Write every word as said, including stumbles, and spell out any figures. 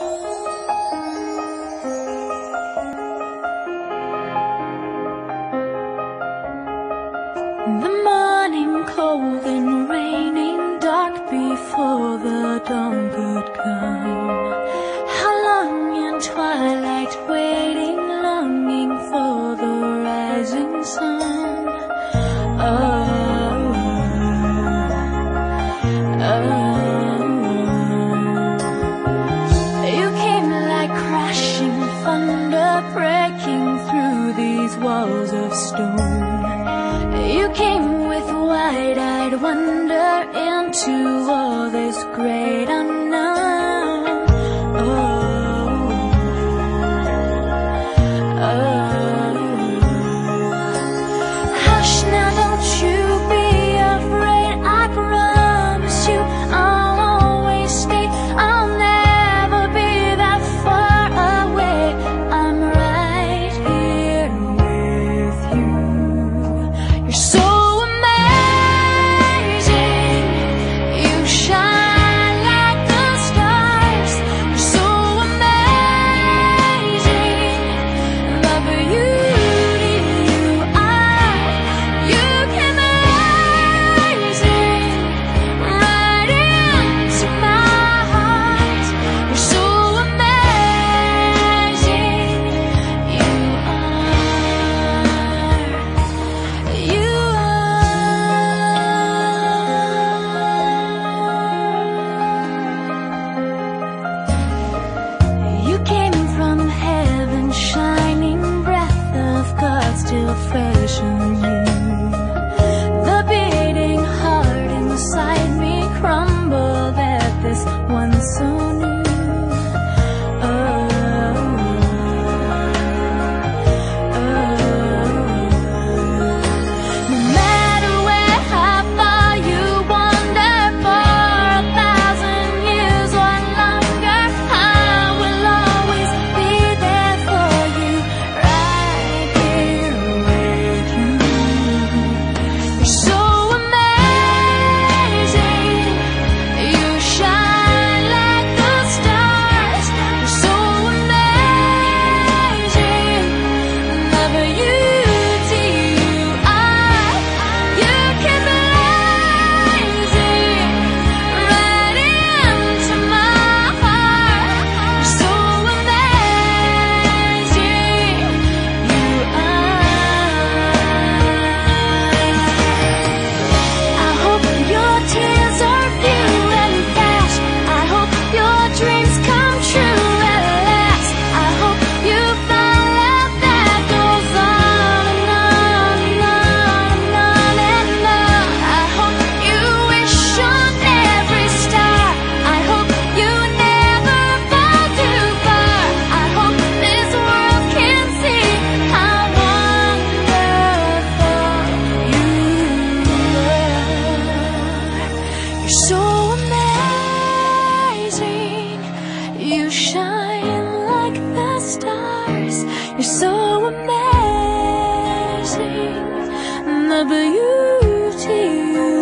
The morning cold and raining, dark before the dawn could come. How long in twilight waiting, longing for the rising sun. Oh, oh, you came like crashing thunder, breaking through these walls of stone. You came with wide-eyed wonder into all this great unknown. Oh, oh. Hush now, don't you be afraid. I promise you I'll always stay. I'll never be that far away. I'm right here with you. You're so still fresh in you. The beating heart inside me crumbled at this one so new. Oh, oh. No matter where, how far you wander, for a thousand years or longer, I will always be there for you, right here. So amazing, you shine like the stars. You're so amazing, the beauty you